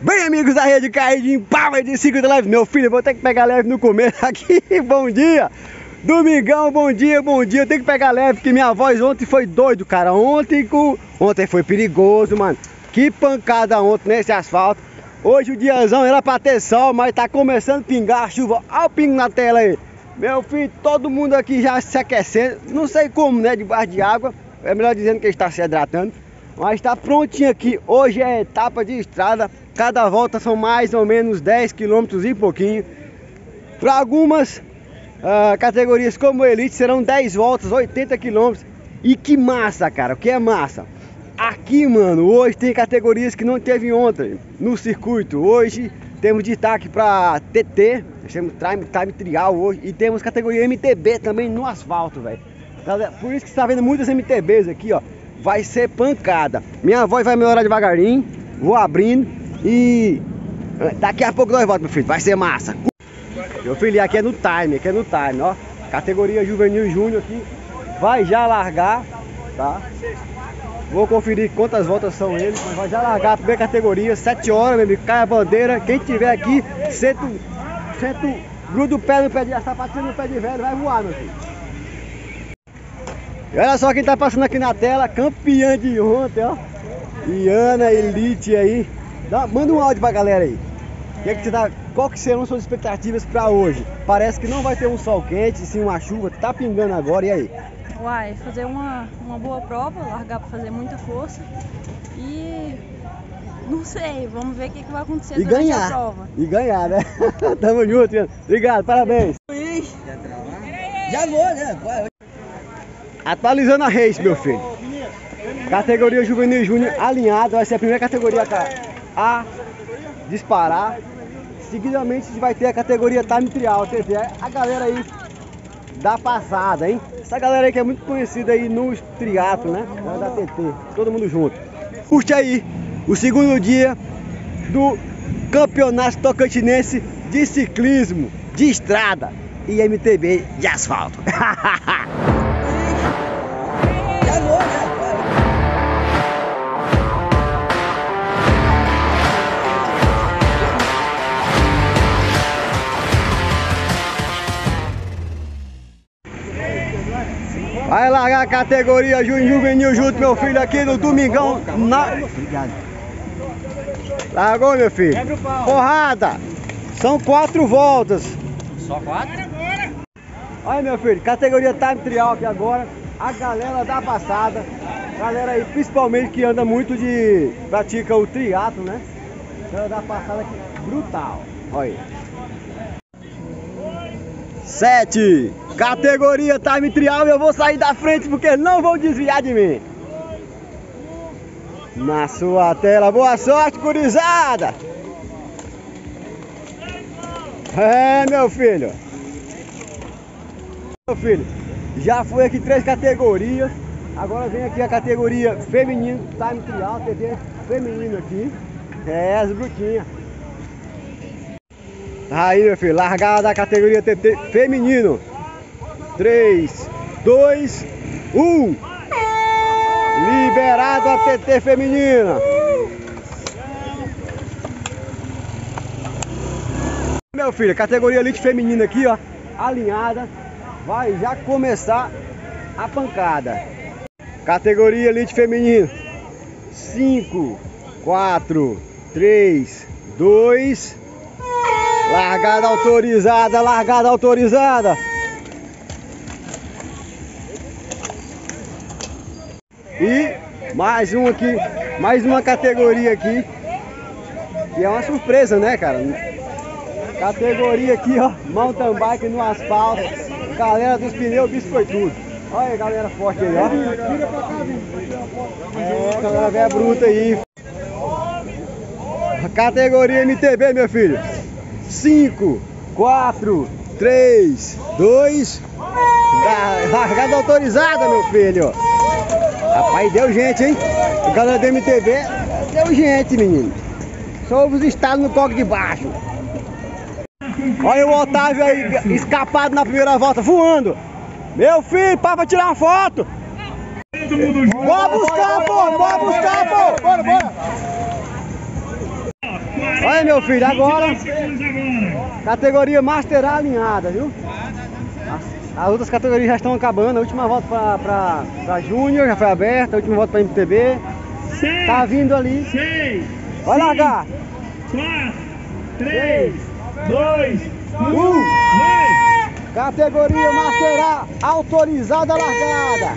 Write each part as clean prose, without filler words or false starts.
Bem, amigos da rede Caidinho, Power de 5 da Live. Meu filho, vou ter que pegar leve no começo aqui. Bom dia, domingão, bom dia, bom dia. Eu tenho que pegar leve porque minha voz ontem foi doido, cara. Ontem foi perigoso, mano. Que pancada ontem nesse asfalto. Hoje o diazão era pra ter sol, mas tá começando a pingar a chuva. Olha o pingo na tela aí. Meu filho, todo mundo aqui já se aquecendo. Não sei como, né, debaixo de água. É melhor dizendo que está se hidratando. Mas tá prontinho aqui. Hoje é etapa de estrada. Cada volta são mais ou menos 10 km e pouquinho. Para algumas categorias como Elite serão 10 voltas, 80 km. E que massa, cara. O que é massa? Aqui, mano, hoje tem categorias que não teve ontem no circuito. Hoje temos destaque para TT, temos time trial hoje. E temos categoria MTB também no asfalto, velho. Por isso que você tá vendo muitas MTBs aqui, ó. Vai ser pancada. Minha voz vai melhorar devagarinho. Vou abrindo e daqui a pouco nós voltamos, meu filho. Vai ser massa. Meu filho, aqui é no time, ó. Categoria juvenil júnior aqui. Vai já largar, tá? Vou conferir quantas voltas são eles, mas vai já largar a primeira categoria, 7 horas, meu amigo. Cai a bandeira. Quem tiver aqui, gruda o pé no pé de sapatinho no pé de velho, vai voar, meu filho. E olha só quem tá passando aqui na tela, campeã de ontem, ó. Iana Elite aí. Manda um áudio pra galera aí. Qual que serão suas expectativas pra hoje? Parece que não vai ter um sol quente, sim uma chuva, tá pingando agora, e aí? Uai, fazer uma boa prova, largar pra fazer muita força e não sei, vamos ver o que vai acontecer durante a prova. E ganhar, né? Tamo junto, Iana. Obrigado, parabéns. Já vou, né? Atualizando a race, meu filho. Categoria juvenil júnior alinhada, vai ser a primeira categoria a disparar. Seguidamente vai ter a categoria time trial, TT. A galera aí da passada, hein? Essa galera aí que é muito conhecida aí no triatlo, né? Da TT, todo mundo junto. Curte aí o segundo dia do Campeonato Tocantinense de Ciclismo de Estrada e MTB de asfalto. Vai largar a categoria juvenil junto, meu filho, aqui no domingão. Obrigado. Largou, meu filho. Porrada. São 4 voltas. Só 4? Olha, meu filho, categoria time trial aqui agora. A galera da passada. Galera aí, principalmente que anda muito pratica o triatlo, né? Galera da passada aqui, brutal. Olha aí. 7. Categoria time trial, eu vou sair da frente porque não vão desviar de mim. Na sua tela, boa sorte, gurizada. É, meu filho. Meu filho, já foi aqui 3 categorias. Agora vem aqui a categoria feminino, time trial, TT feminino aqui. É, as brutinhas. Aí, meu filho, largada da categoria TT feminino. 3, 2, 1. Liberado a TT feminina. Meu filho, categoria elite feminina aqui, ó, alinhada. Vai já começar a pancada. Categoria elite feminina. 5, 4, 3, 2. Largada autorizada, largada autorizada. E mais um aqui, mais uma categoria aqui, que é uma surpresa, né, cara? Categoria aqui, ó, mountain bike no asfalto. Galera dos pneus, bicho foi tudo. Olha aí, galera forte aí, ó. É, galera velha bruta aí. Categoria MTB, meu filho. 5, 4, 3, 2. Largada autorizada, meu filho. Rapaz, deu gente, hein? A galera do MTB deu gente, menino. Só os estalos no coque de baixo. Olha o Otávio aí, escapado na primeira volta, voando. Meu filho, para tirar uma foto. Bora buscar, pô! Bora buscar, pô! Bora, bora! aí, meu filho, agora categoria Master A alinhada, viu? As outras categorias já estão acabando. A última volta pra Júnior já foi aberta, a última volta pra MTB. Tá vindo ali. 6, Vai largar. 4, 3, 2, 1, 1. vai! Categoria Master A autorizada a largada.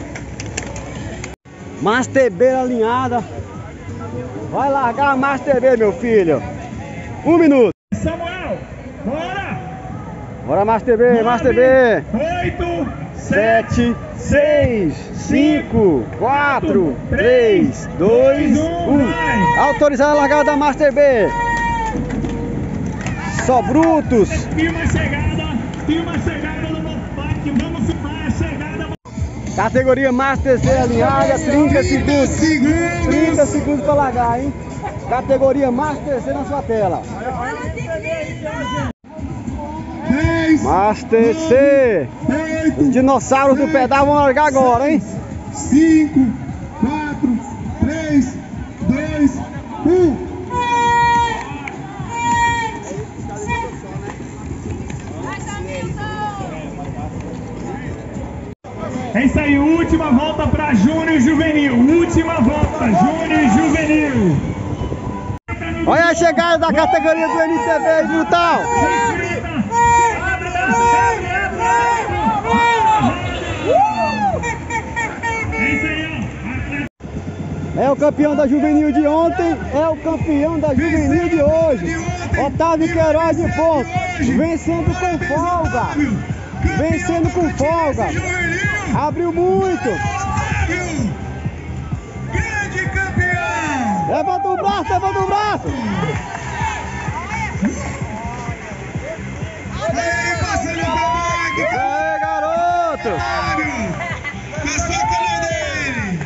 Master B alinhada. Vai largar a Master B, meu filho. 1 minuto. Samuel, bora! Bora, Master B, Master B. 8, 7, 6, 5, 4, 3, 2, 1. Autorizada a largada da Master B. Só brutos. E uma chegada do Motopark. Vamos filmar a chegada. Categoria Master C alinhada, 30 segundos. 30 segundos para largar, hein? Categoria Master C na sua tela. Master C. Os dinossauros do pedal vão largar agora, hein? 5, 4, 3, 2, 1. É isso aí, última volta para Júnior Juvenil. Última volta, Júnior Juvenil. Olha a chegada da categoria do MTB aí, brutal. É o campeão da juvenil de ontem, é o campeão da juvenil de hoje. Otávio Queiroz de ponto, vencendo com folga. Vencendo com folga. Abriu muito. Grande campeão! Levanta o braço, levanta o braço. Aí, passando o tamanho! É, garoto. Passou a coluna dele!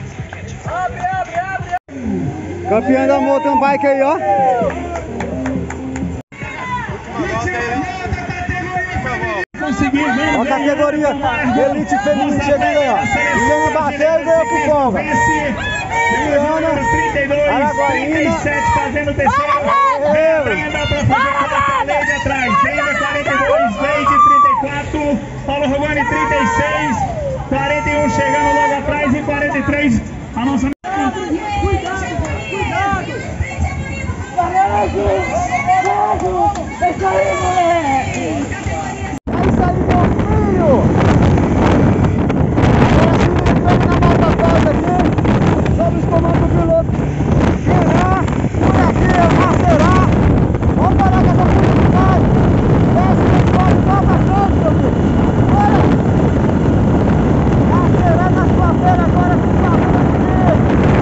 Campeão da mountain bike aí, ó. Conseguir, Ó a categoria Elite Feminino chegando aí, ó. Liliana bateu e ganhou com folga. Juliana, 32, Araguaína. 37, fazendo o terceiro. Brenda pra fazer a lei de atrás. Brenda 42, Leite 34, Paulo Rogani 36, 41 chegando logo atrás e 43 a nossa. Sob os comandos do piloto. Guerra, por aqui é o Master A. Vamos parar com essa publicidade. Desce que pode só bastante, meu filho. Bora! Master A na sua tela agora com o passando de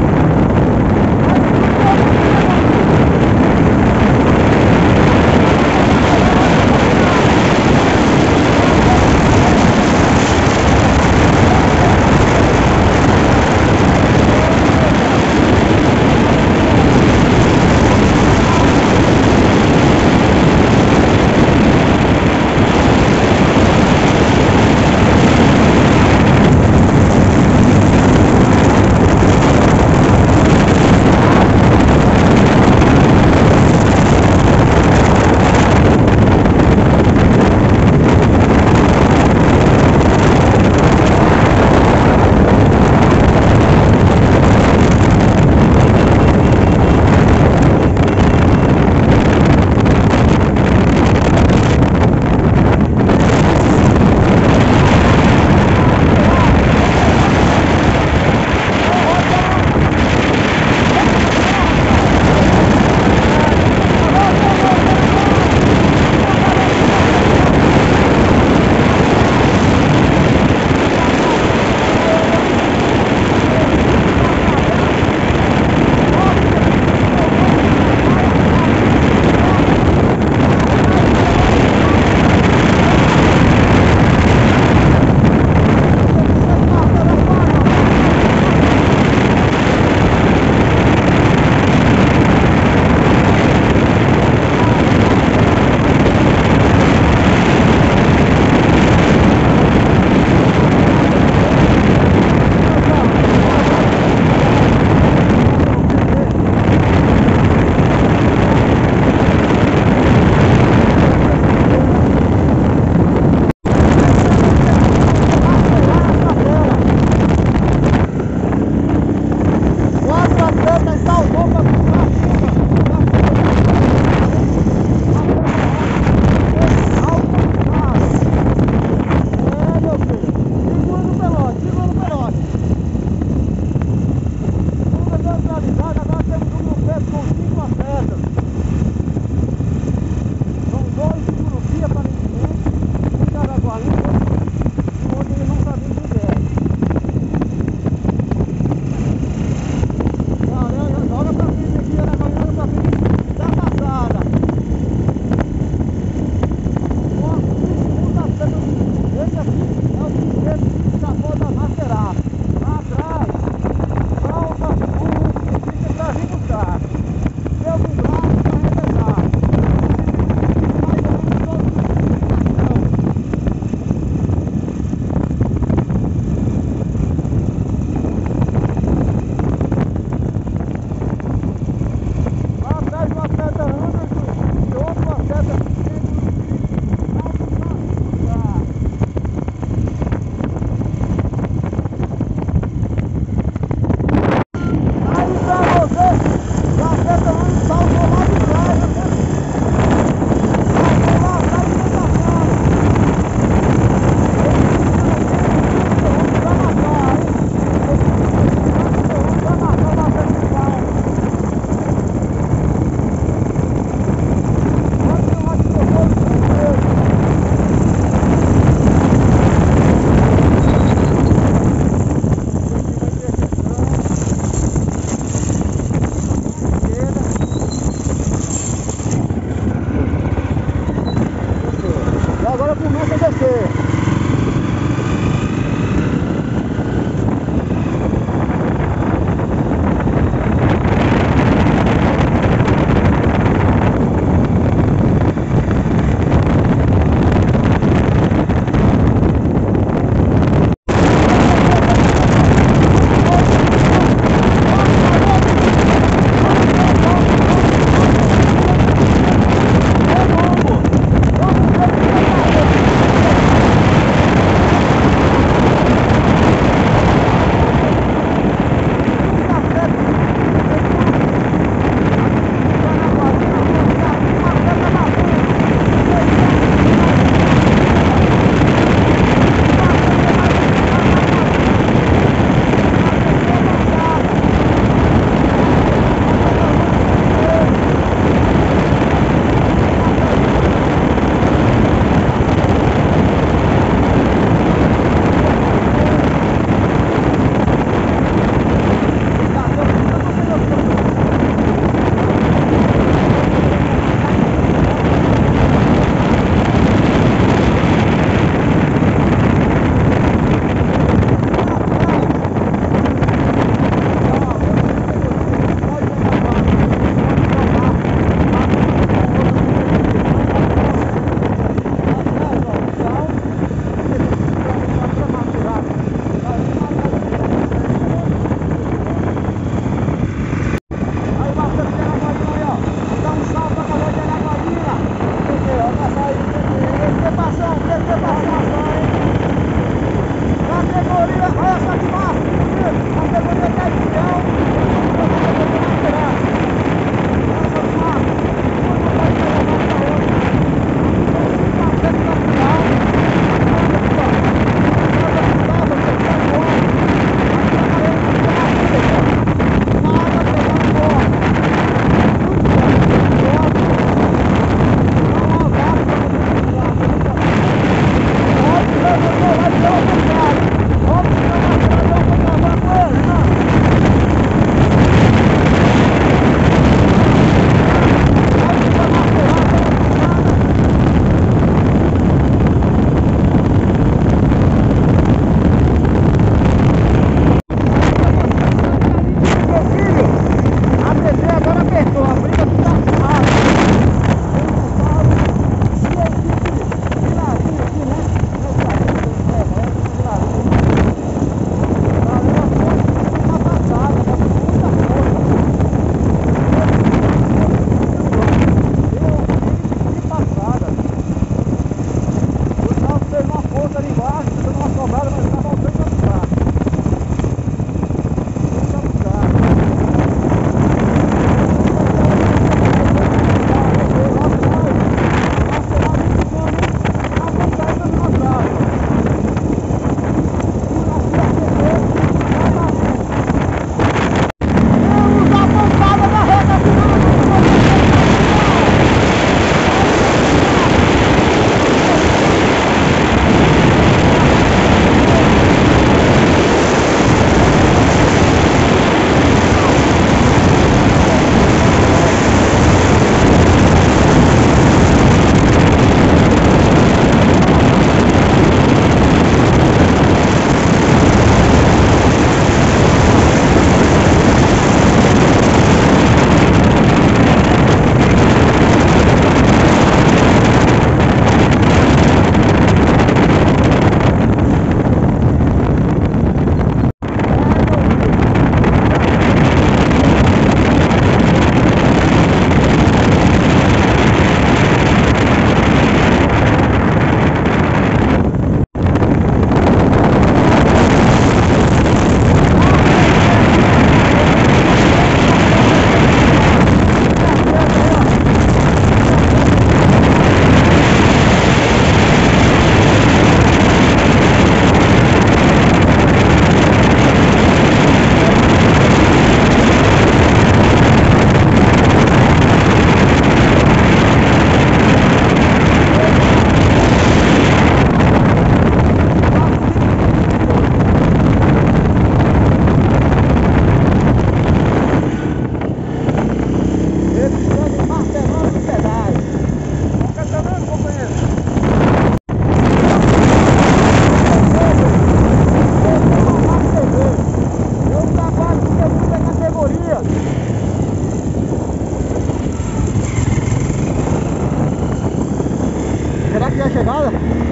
a chegada.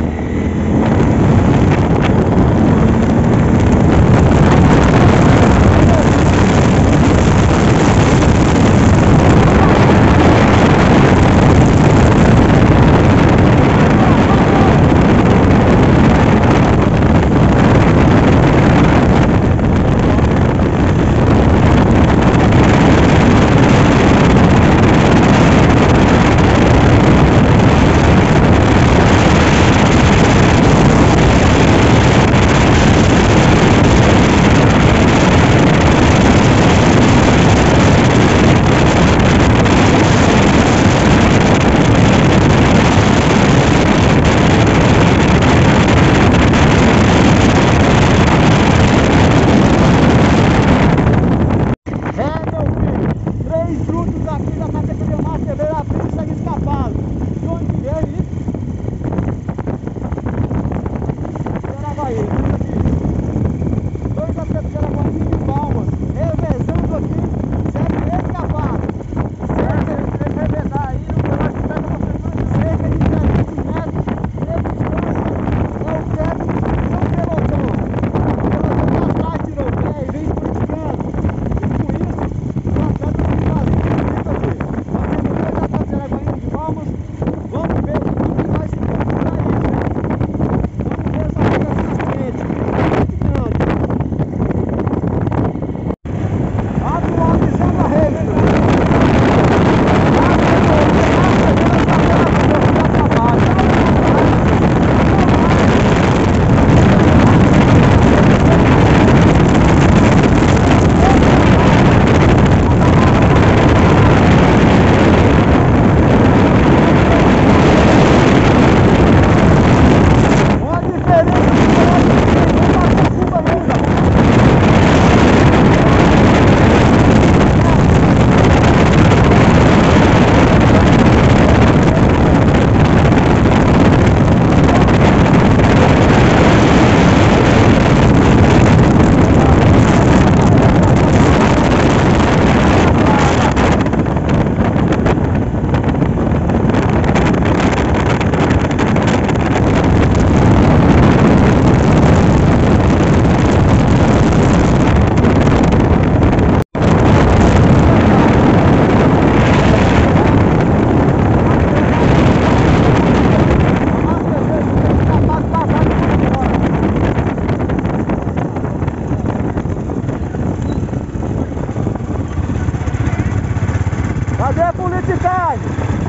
Cadê a politicagem?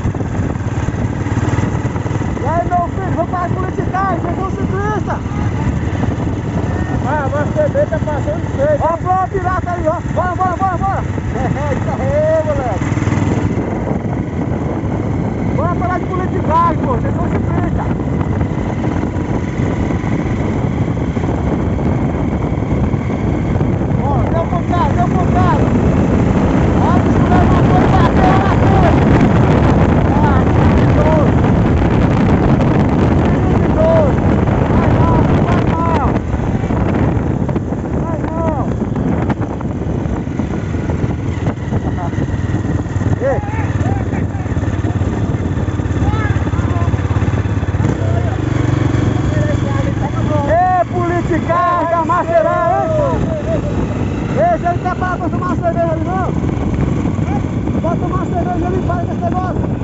E aí, meu filho, vamos para a politicagem, vocês são ciclistas! Ah, mas o bebê tá passando de frente. Ó, pro pirata aí, ó. Bora! Isso aí, moleque. Bora parar de politicagem, pô, vocês são ciclistas. Ó, deu um cara. Olha os moleques bateu na frente. Ah, que doido. Vai não. Ei, politicagem, maceirão, hein? Ei, você não quer parar pra tomar uma cerveja ali, não? Pode tomar uma cerveja ali, para desse negócio.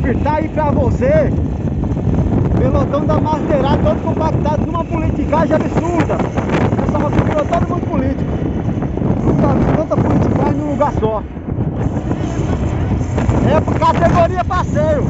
filho, tá aí pra você. Pelotão da Masterada, todo compactado numa politicagem absurda. Essa moto virou todo mundo político. Nunca vi tanta politicagem num lugar só. É por categoria passeio.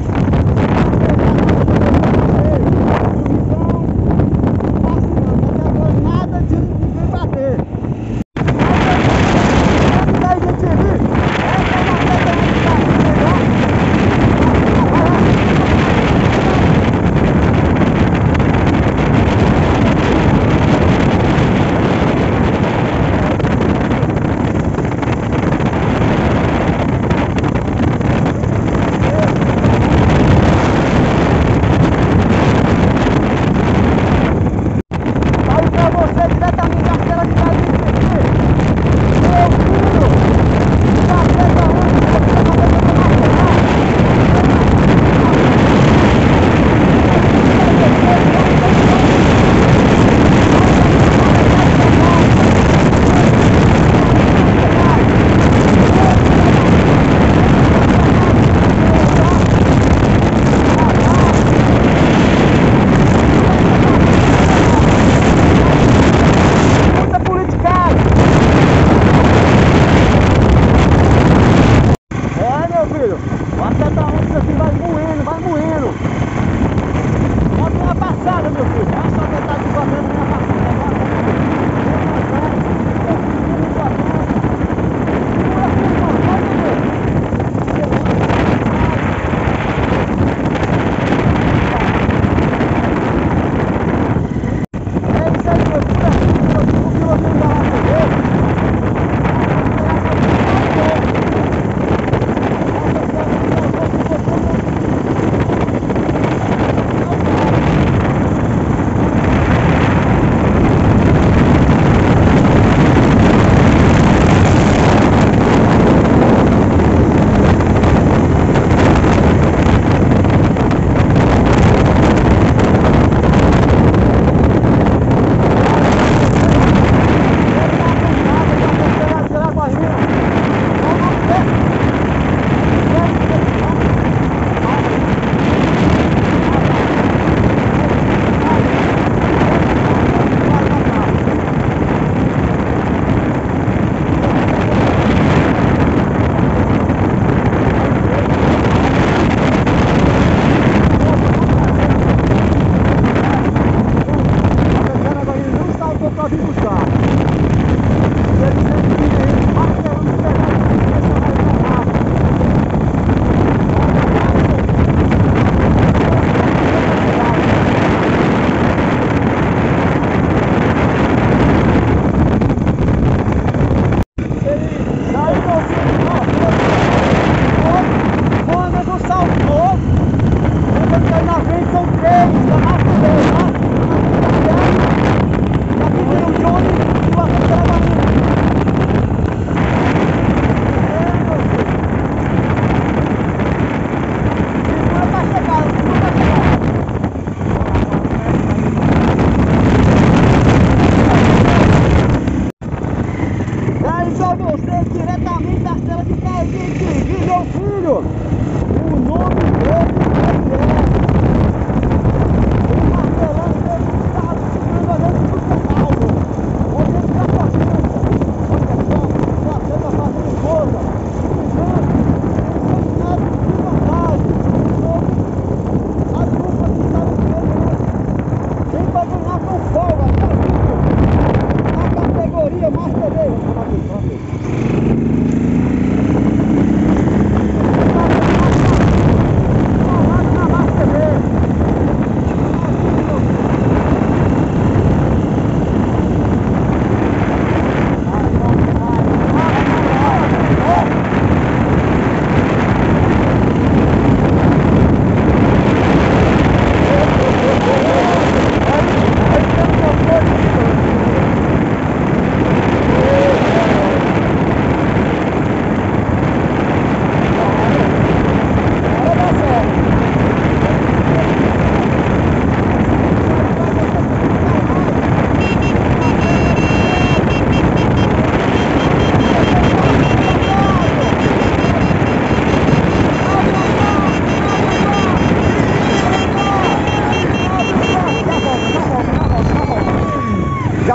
Master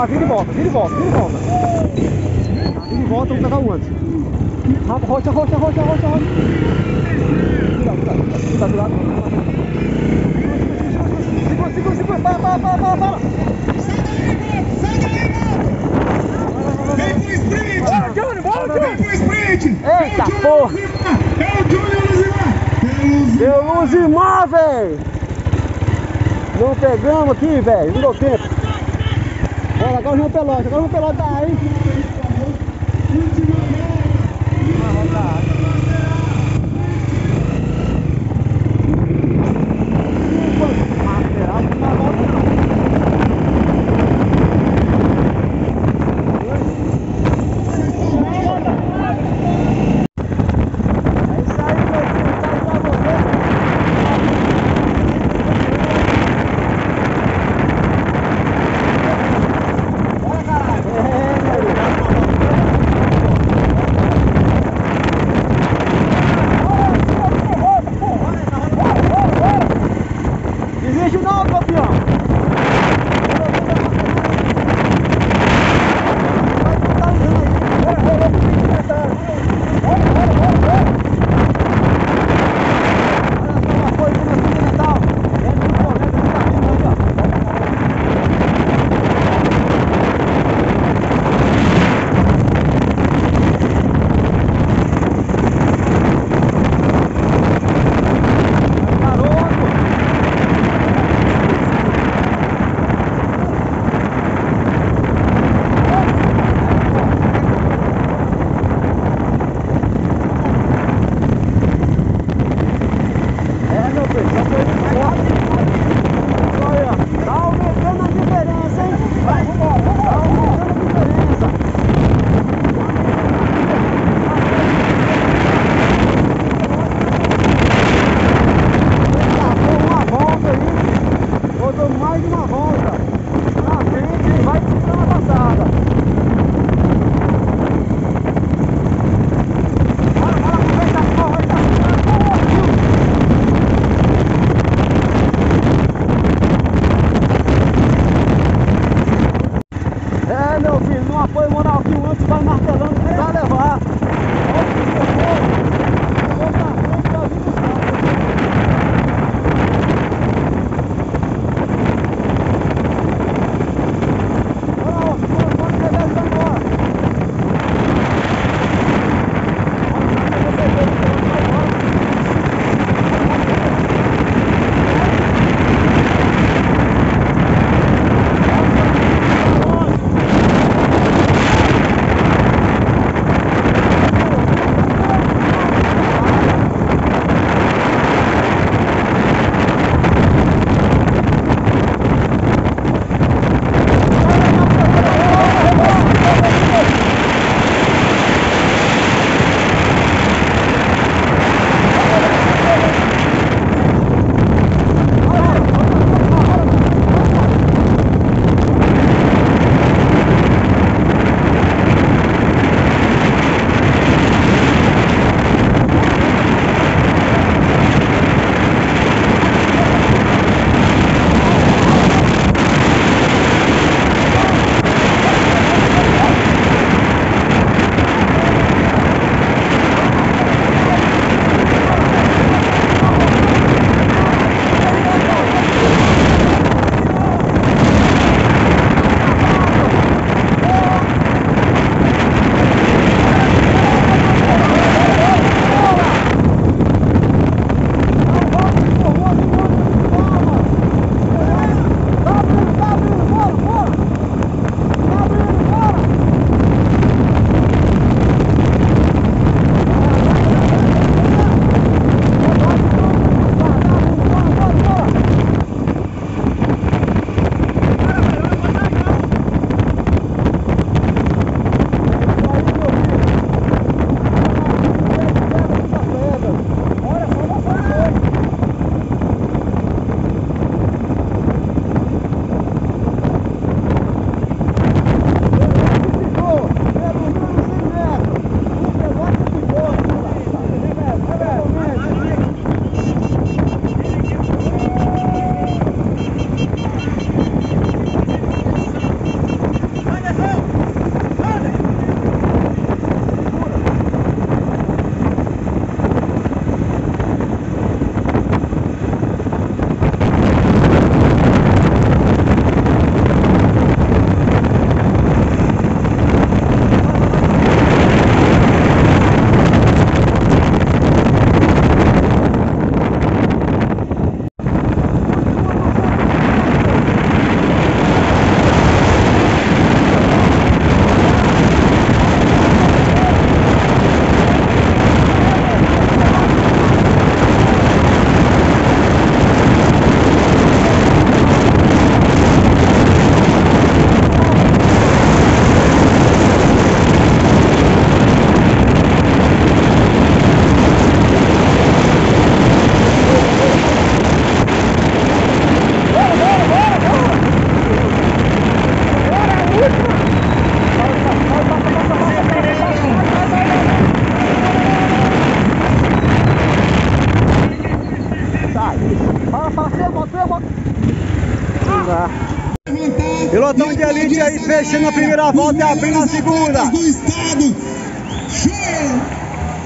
vira e volta, vira e volta, vira e volta. Vira e volta, vamos pegar o antes. Rocha. Cuidado, cuidado. Segura, para. Vem pro sprint! Vem pro sprint! Eita, porra! É o Júnior Luzimar! Deu Luzimar, velho! Não pegamos aqui, velho, não deu tempo. Olha, agora o pelote tá aí. Pilotão de elite aí fechando a primeira volta e abrindo a segunda. Do estado. Show!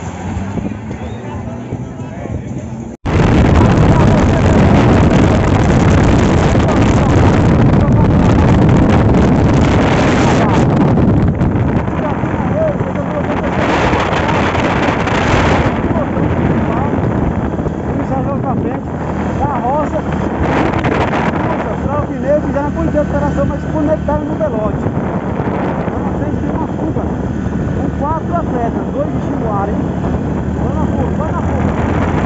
Operação, mas conectaram no velote. Lá na frente tem uma fuga com 4 atletas, 2 de Chihuahua, hein? Vai na fuga, vai na fuga.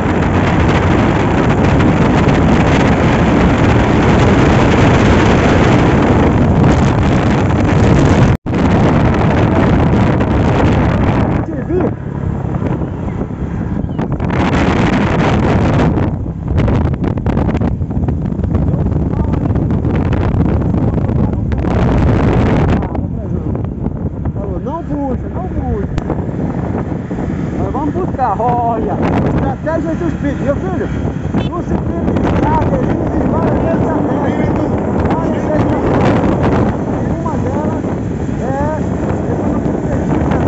Olha, estratégia do Speed, viu filho? No Speed, já adesivos e várias estratégias. Várias estratégias. Uma delas é depois do Speed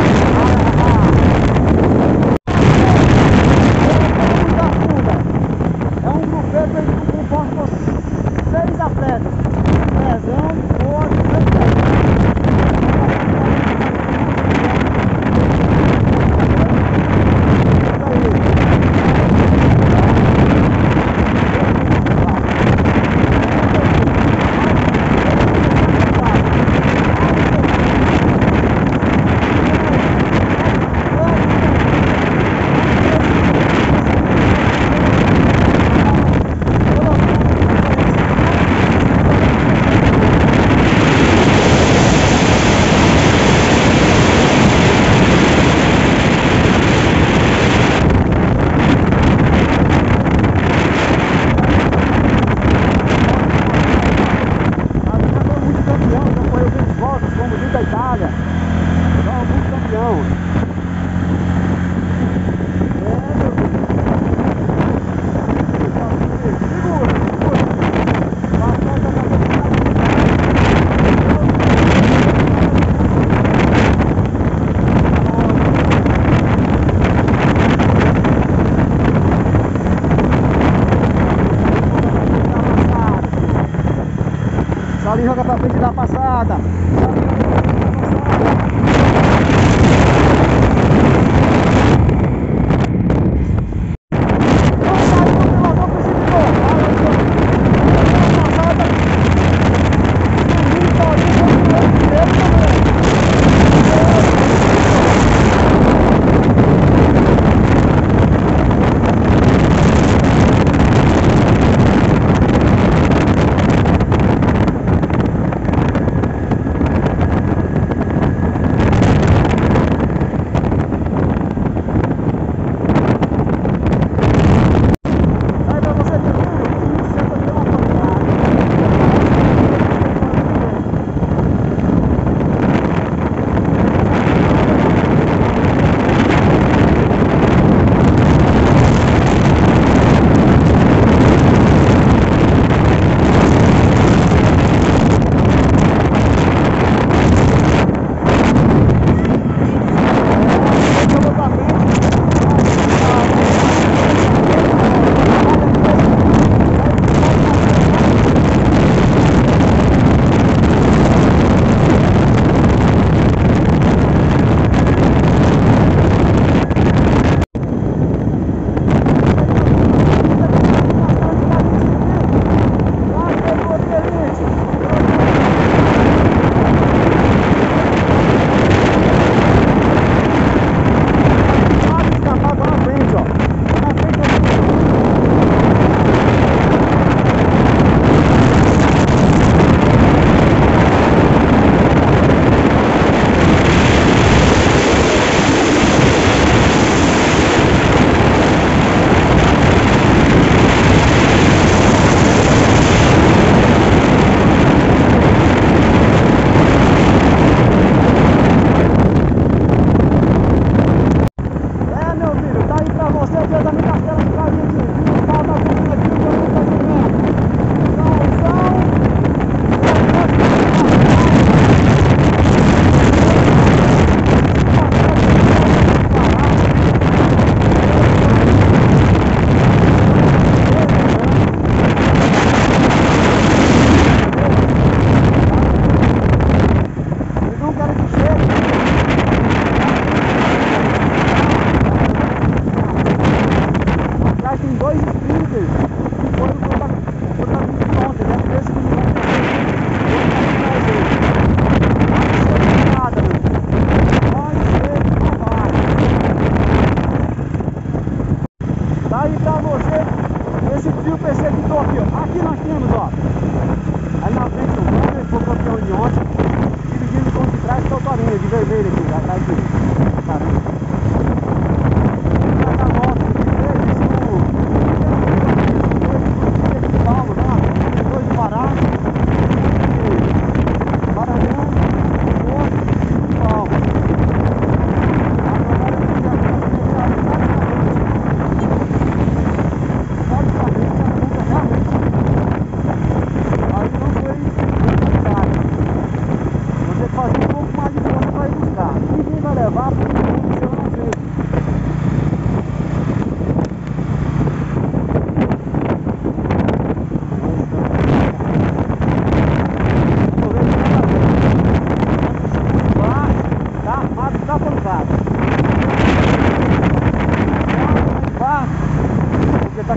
é um grupeto que comporta 6 atletas. Pezão, outro, 3 atletas. Salinho joga pra frente da passada.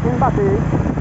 querendo bater, hein?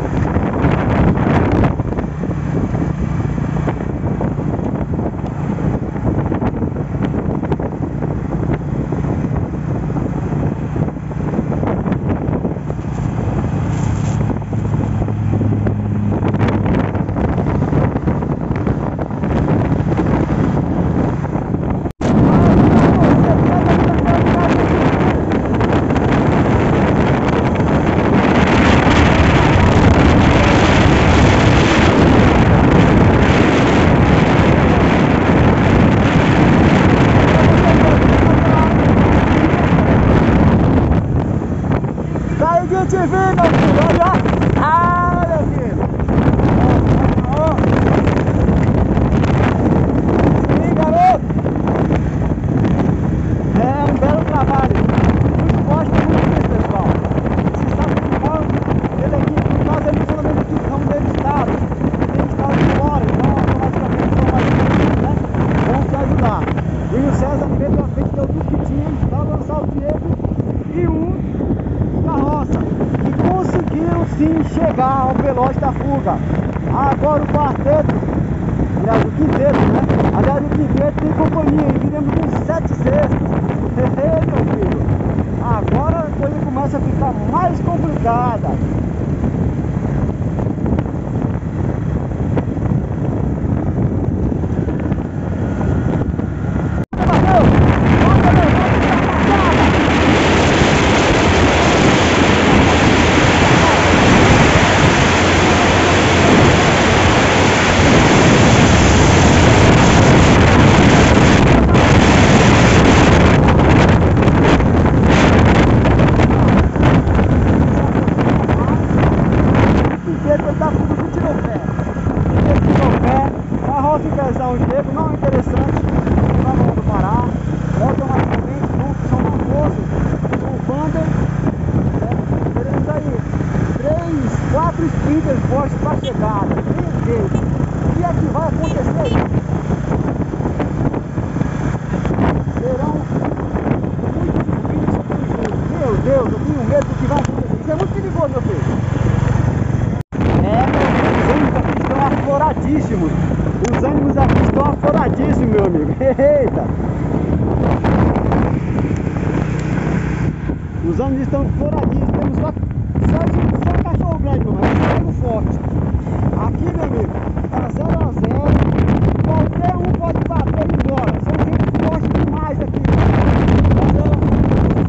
Te vi, meu filho, olha! Ah, meu filho! Sim, garoto! É um belo trabalho. O esporte é muito difícil, pessoal. Esse estado de fora, ele aqui, por causa da funcionamento aqui, estamos dentro do estado. Tem estado de fora, então automaticamente são mais difíceis, né? Vamos te ajudar. E o César fez tudo que tinha para lançar o Diego e o Carroça. Conseguiram sim chegar ao veloz da fuga. Agora o quarteto, aliás o quinteto, né? Aliás o quinteto tem companhia, e viremos uns 7 sextos. Meu filho, agora a coisa começa a ficar mais complicada. O Diego não é interessante para o mundo parar, automaticamente vão funcionar um poço, o Wander, teremos aí 3, 4 sprinters fortes para a chegada. Meu Deus, o que é que vai acontecer aí? Serão muitos sprinters, meu Deus, eu tenho medo do que vai acontecer, isso é muito perigoso, meu filho. Os ânimos aqui estão afloradíssimos. Os ânimos aqui estão afloradíssimos, meu amigo. Eita! Os ânimos estão afloradíssimos. Temos só um cachorro grande, mas é um forte. Aqui, meu amigo, tá 0 a 0. Qualquer um pode bater e ir embora. São gente forte demais aqui. Tá 0 a 0.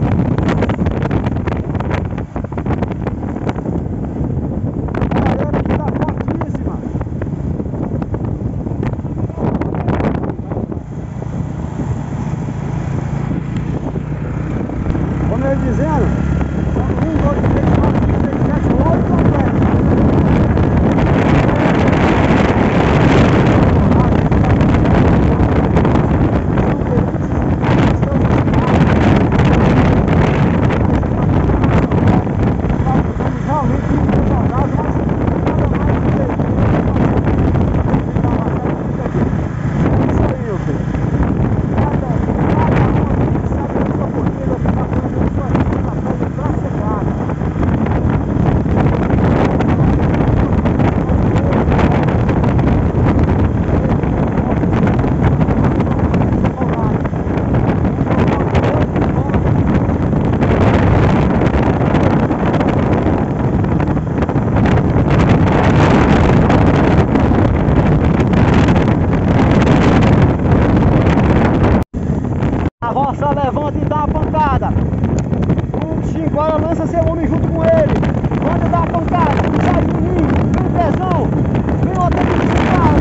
Dizendo, 1, 2, 3, 4, 5, 6, 7, 8 completos. Realmente muito devagar, mas nada mais do que isso aí, meu filho. A roça levanta e dá a pancada. O Chimbora lança seu homem junto com ele. Quando dá a pancada, sai de mim, vem tesão, vem o ataque de Chimbora,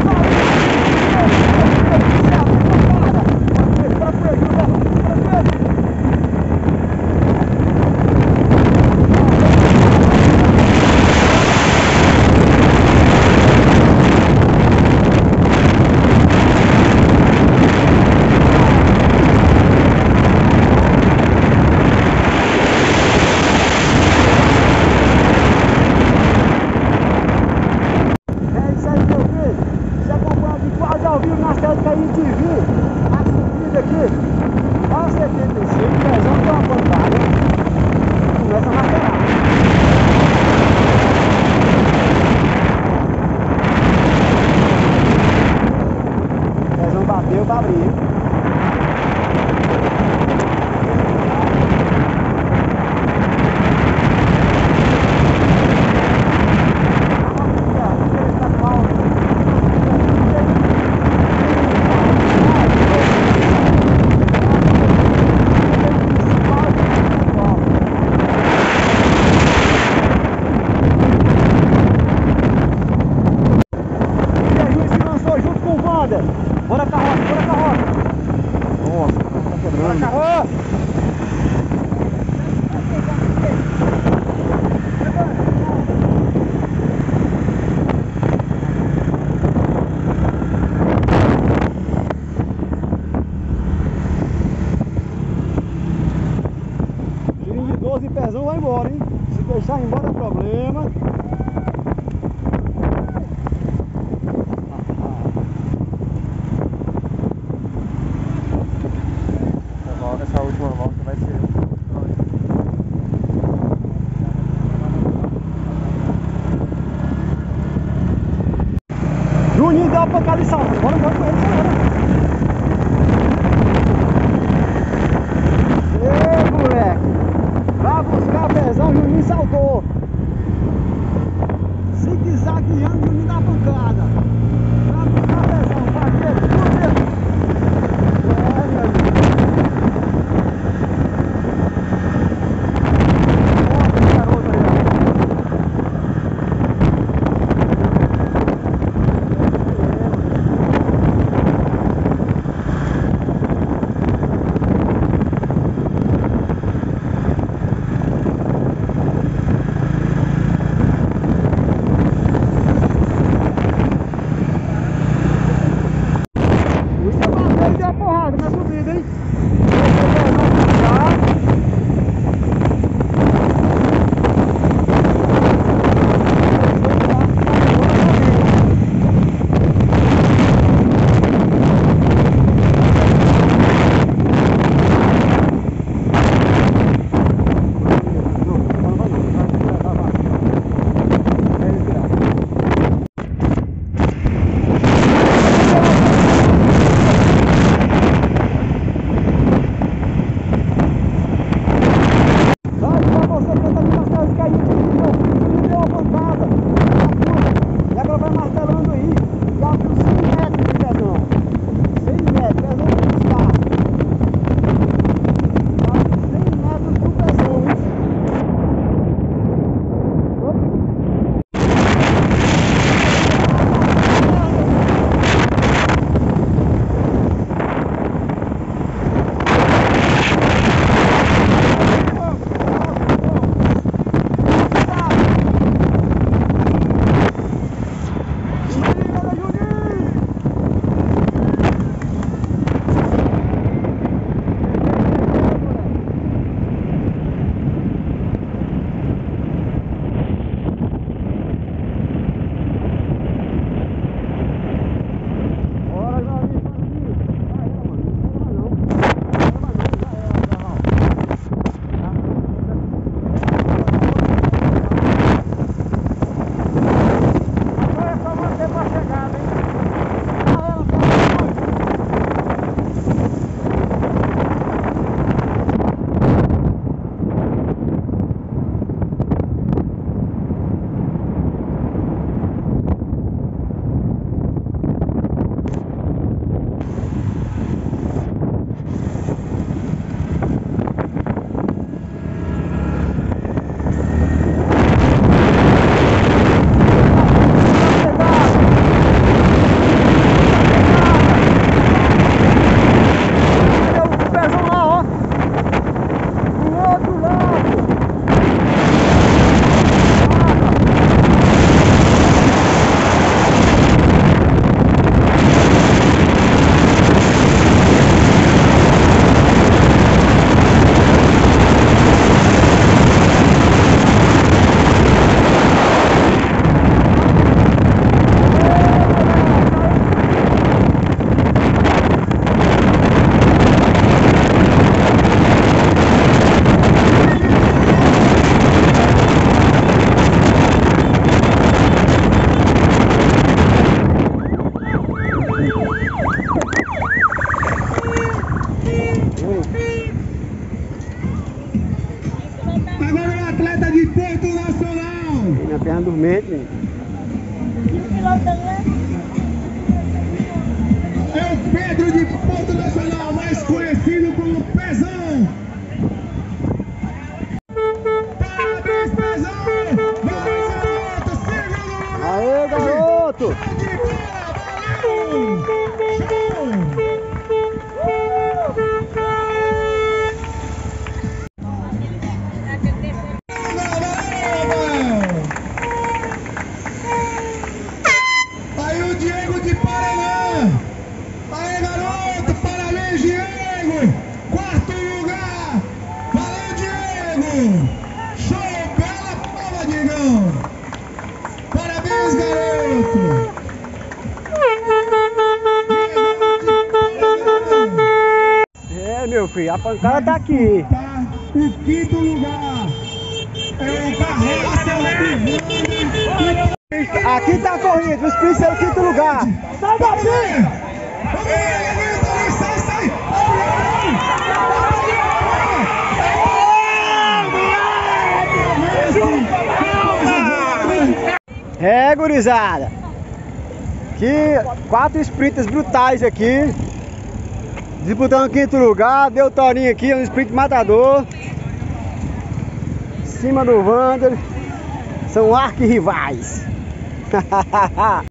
12 pezão vai embora, hein? Se deixar embora é problema. Essa última volta vai ser. Juninho deu uma pancada e salta. Bora com ele, ei, moleque. Vai buscar pezão, Juninho saltou. Zigue-zagueando, Juninho dá pancada. Vai buscar pezão, parceiro. Tudo mesmo. É, meu amigo. Deu uma porrada na subida, hein? Minha perna dormente, menino. É o Pedro de Porto Nacional, mais conhecido como Pezão. Parabéns, Pezão! Vai, garoto! Siga no lugar! Aê, garoto! De bola, valeu! Show! Aí o Diego de Paraná. Aí, garoto, parabéns, Diego. Quarto lugar. Show! Bela prova, Diegão! Parabéns, garoto! É, meu filho, a pancada tá aqui. O quinto lugar é o Carroça Levando. Aqui tá a corrida, os Princes é o quinto lugar. Sai daqui! Sai, sai! É, gurizada. Que 4 sprinters brutais aqui. Disputando o quinto lugar. Deu Torinho aqui, um sprint matador. Em cima do Wander. São arquirrivais.